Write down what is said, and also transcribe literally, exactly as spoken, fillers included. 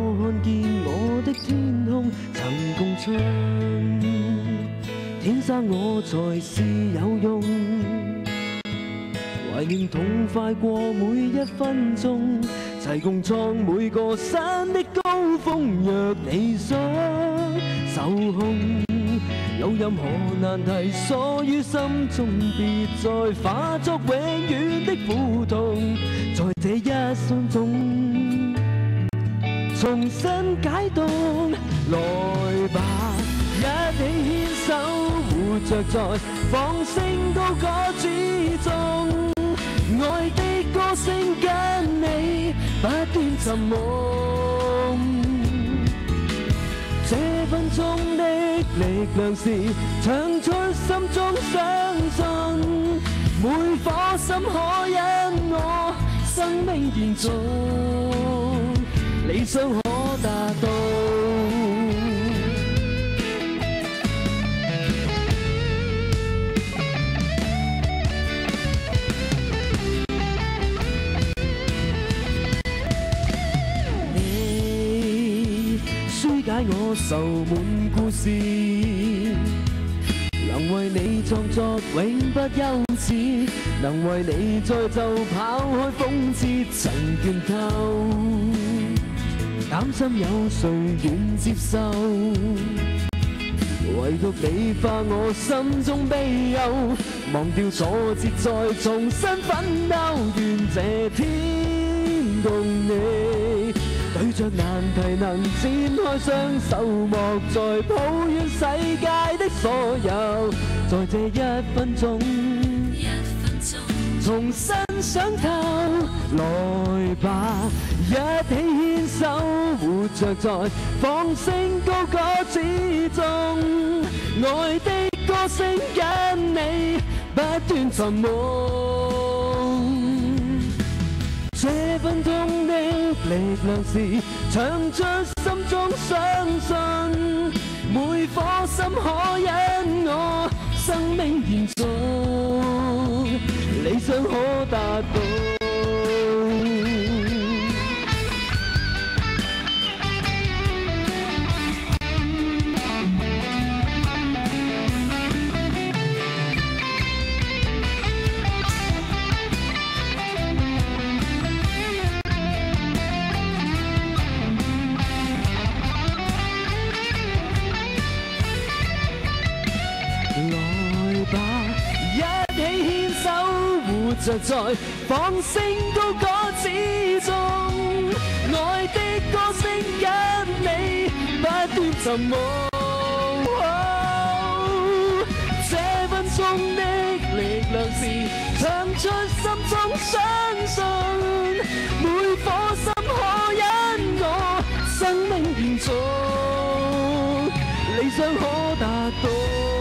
看見我的天空曾共唱，天生我才是有用，懷念痛快過每一分鐘，齊共創每個山的高峰。若你想受控，有任何難題鎖於心中，別再化作永遠的苦痛，在這一生中重新解凍。來吧，一起牽手，活着在放聲高歌之中，愛的歌聲跟你不斷尋夢。這分鐘的力量是唱出心中相信，每顆心可因我生命延續，理想可達到。解我愁悶故事，能為你創作永不休止，能為你再就拋開諷刺曾倦透，擔心有誰願接受，唯獨你化我心中悲憂，忘掉挫折再重新奮鬥，願這天共你對着難題能展開雙手，莫再抱怨世界的所有，在這一分鐘重新想透。來吧，一起牽手，活着在放聲高歌之中，愛的歌聲跟你不斷尋夢。這分鐘的力量是唱出心中相信，每顆心可因我生命延續，理想可達到。着在放聲高歌之中，愛的歌聲跟你不斷尋夢。這分鐘的力量是唱出心中相信，每顆心可因我生命延續，理想可達到。